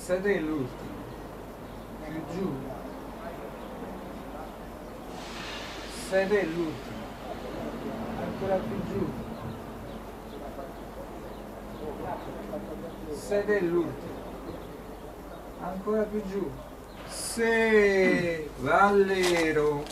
7 è l'ultimo. Più giù. 7 è l'ultimo. Ancora più giù. 7 è l'ultimo. Ancora più giù. Se Vallero.